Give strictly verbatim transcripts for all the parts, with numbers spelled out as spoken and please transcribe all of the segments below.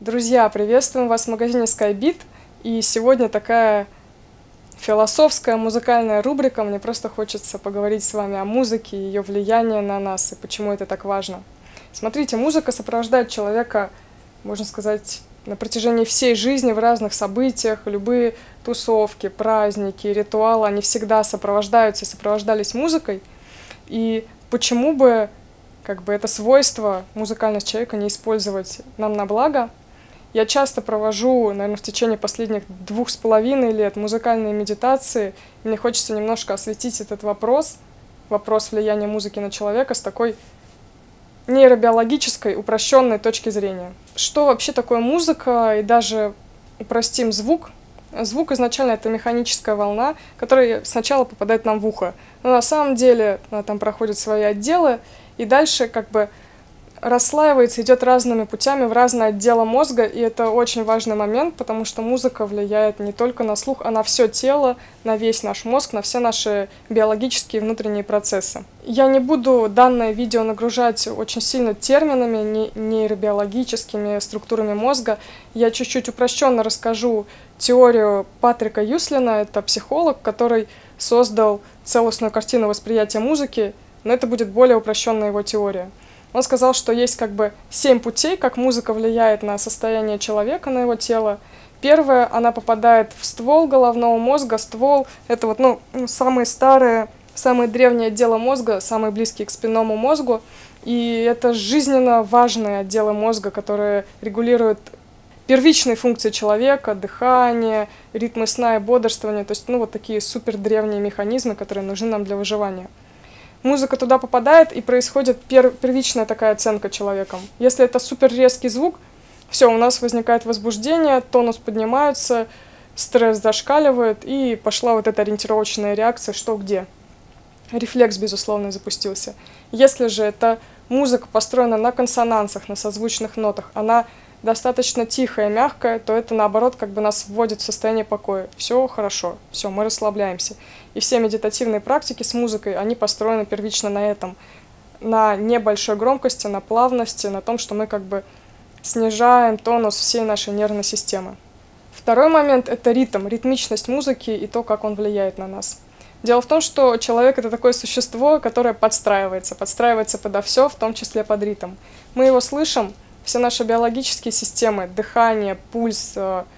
Друзья, приветствуем вас в магазине SkyBeat. И сегодня такая философская музыкальная рубрика. Мне просто хочется поговорить с вами о музыке, ее влиянии на нас и почему это так важно. Смотрите, музыка сопровождает человека, можно сказать, на протяжении всей жизни в разных событиях. Любые тусовки, праздники, ритуалы, они всегда сопровождаются и сопровождались музыкой. И почему бы как бы это свойство, музыкальность человека, не использовать нам на благо? Я часто провожу, наверное, в течение последних двух с половиной лет музыкальные медитации. И мне хочется немножко осветить этот вопрос, вопрос влияния музыки на человека с такой нейробиологической, упрощенной точки зрения. Что вообще такое музыка? И даже упростим звук. Звук изначально это механическая волна, которая сначала попадает нам в ухо. Но на самом деле она там проходит свои отделы и дальше как бы расслаивается, идет разными путями в разные отделы мозга, и это очень важный момент, потому что музыка влияет не только на слух, а на все тело, на весь наш мозг, на все наши биологические внутренние процессы. Я не буду данное видео нагружать очень сильно терминами, нейробиологическими структурами мозга. Я чуть-чуть упрощенно расскажу теорию Патрика Юслина, это психолог, который создал целостную картину восприятия музыки, но это будет более упрощенная его теория. Он сказал, что есть как бы семь путей, как музыка влияет на состояние человека, на его тело. Первое, она попадает в ствол головного мозга. Ствол — это вот, ну, самые старые, самые древние отделы мозга, самые близкие к спинному мозгу. И это жизненно важные отделы мозга, которые регулируют первичные функции человека, дыхание, ритмы сна и бодрствования. То есть, ну, вот такие супер древние механизмы, которые нужны нам для выживания. Музыка туда попадает, и происходит пер первичная такая оценка человеком. Если это супер резкий звук, все, у нас возникает возбуждение, тонус поднимается, стресс зашкаливает, и пошла вот эта ориентировочная реакция, что где. Рефлекс, безусловно, запустился. Если же эта музыка построена на консонансах, на созвучных нотах, она достаточно тихая, мягкая, то это, наоборот, как бы нас вводит в состояние покоя. Все хорошо, все, мы расслабляемся. И все медитативные практики с музыкой, они построены первично на этом, на небольшой громкости, на плавности, на том, что мы как бы снижаем тонус всей нашей нервной системы. Второй момент — это ритм, ритмичность музыки и то, как он влияет на нас. Дело в том, что человек — это такое существо, которое подстраивается, подстраивается подо все, в том числе под ритм. Мы его слышим, все наши биологические системы, дыхание, пульс,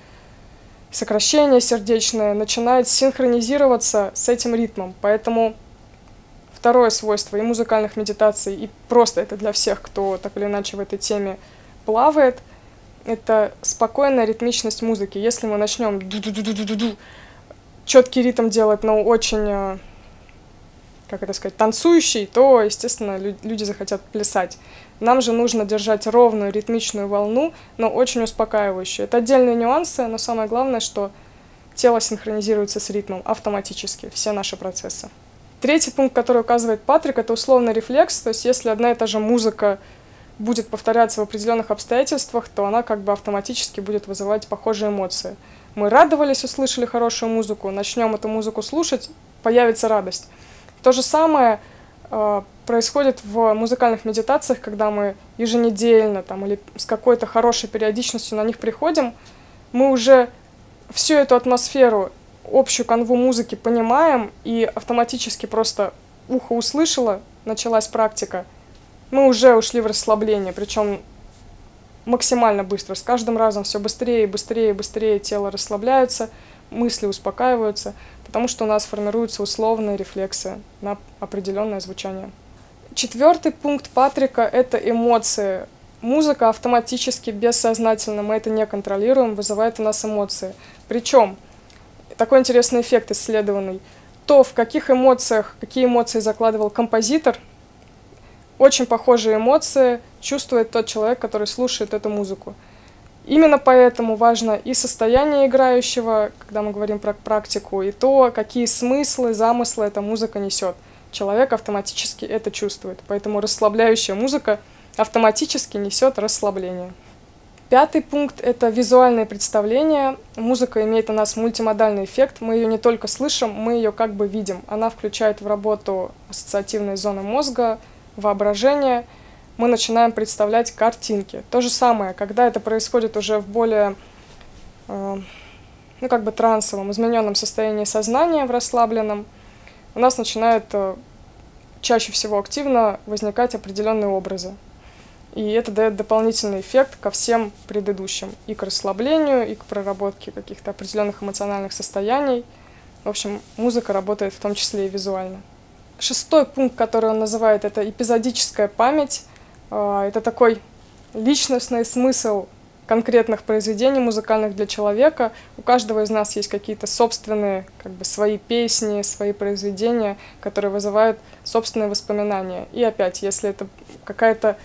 сокращение сердечное начинает синхронизироваться с этим ритмом. Поэтому второе свойство и музыкальных медитаций, и просто это для всех, кто так или иначе в этой теме плавает, это спокойная ритмичность музыки. Если мы начнем четкий ритм делать, но очень, как это сказать, танцующий, то, естественно, люди захотят плясать. Нам же нужно держать ровную ритмичную волну, но очень успокаивающую. Это отдельные нюансы, но самое главное, что тело синхронизируется с ритмом автоматически, все наши процессы. Третий пункт, который указывает Патрик, это условный рефлекс. То есть если одна и та же музыка будет повторяться в определенных обстоятельствах, то она как бы автоматически будет вызывать похожие эмоции. Мы радовались, услышали хорошую музыку, начнем эту музыку слушать, появится радость. То же самое э, происходит в музыкальных медитациях, когда мы еженедельно там, или с какой-то хорошей периодичностью на них приходим, мы уже всю эту атмосферу, общую канву музыки понимаем, и автоматически просто ухо услышало, началась практика, мы уже ушли в расслабление, причем максимально быстро. С каждым разом все быстрее, быстрее, быстрее тело расслабляется, мысли успокаиваются, потому что у нас формируются условные рефлексы на определенное звучание. Четвертый пункт Патрика — это эмоции. Музыка автоматически, бессознательно, мы это не контролируем, вызывает у нас эмоции. Причем, такой интересный эффект исследованный, то, в каких эмоциях, какие эмоции закладывал композитор, очень похожие эмоции чувствует тот человек, который слушает эту музыку. Именно поэтому важно и состояние играющего, когда мы говорим про практику, и то, какие смыслы, замыслы эта музыка несет. Человек автоматически это чувствует, поэтому расслабляющая музыка автоматически несет расслабление. Пятый пункт — это визуальное представление. Музыка имеет у нас мультимодальный эффект, мы ее не только слышим, мы ее как бы видим. Она включает в работу ассоциативные зоны мозга, воображение. мы начинаем представлять картинки. То же самое, когда это происходит уже в более, э, ну, как бы трансовом, измененном состоянии сознания, в расслабленном, у нас начинают э, чаще всего активно возникать определенные образы. И это дает дополнительный эффект ко всем предыдущим, и к расслаблению, и к проработке каких-то определенных эмоциональных состояний. В общем, музыка работает в том числе и визуально. Шестой пункт, который он называет, это эпизодическая память. Это такой личностный смысл конкретных произведений музыкальных для человека. У каждого из нас есть какие-то собственные, как бы, свои песни, свои произведения, которые вызывают собственные воспоминания. И опять, если это какая-то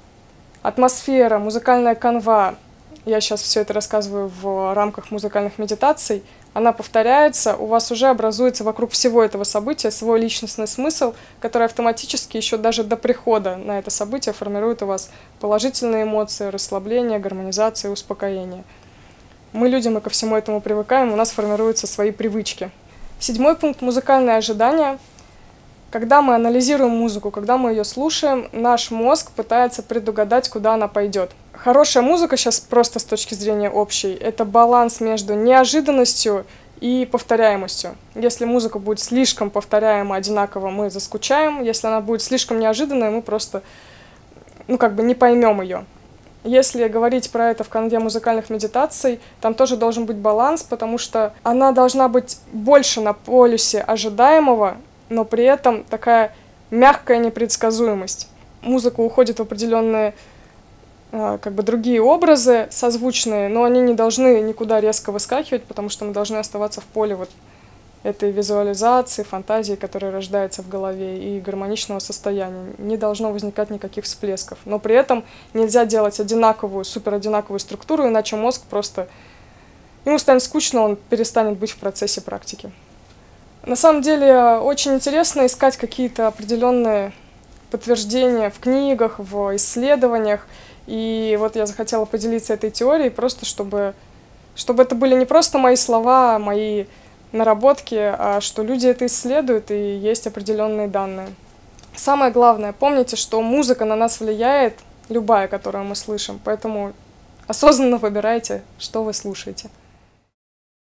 атмосфера, музыкальная канва, я сейчас все это рассказываю в рамках музыкальных медитаций, она повторяется, у вас уже образуется вокруг всего этого события свой личностный смысл, который автоматически еще даже до прихода на это событие формирует у вас положительные эмоции, расслабление, гармонизация, успокоение. Мы, люди, мы ко всему этому привыкаем, у нас формируются свои привычки. Седьмой пункт – музыкальное ожидание. Когда мы анализируем музыку, когда мы ее слушаем, наш мозг пытается предугадать, куда она пойдет. Хорошая музыка сейчас просто с точки зрения общей – это баланс между неожиданностью и повторяемостью. Если музыка будет слишком повторяема, одинаково, мы заскучаем. Если она будет слишком неожиданная, мы просто, ну, как бы не поймем ее. Если говорить про это в канве музыкальных медитаций, там тоже должен быть баланс, потому что она должна быть больше на полюсе ожидаемого, но при этом такая мягкая непредсказуемость. Музыка уходит в определенные, как бы, другие образы созвучные, но они не должны никуда резко выскакивать, потому что мы должны оставаться в поле вот этой визуализации, фантазии, которая рождается в голове, и гармоничного состояния. Не должно возникать никаких всплесков. Но при этом нельзя делать одинаковую, супер одинаковую структуру, иначе мозг просто, ему станет скучно, он перестанет быть в процессе практики. На самом деле очень интересно искать какие-то определенные подтверждения в книгах, в исследованиях. И вот я захотела поделиться этой теорией, просто чтобы, чтобы это были не просто мои слова, мои наработки, а что люди это исследуют, и есть определенные данные. Самое главное, помните, что музыка на нас влияет, любая, которую мы слышим, поэтому осознанно выбирайте, что вы слушаете.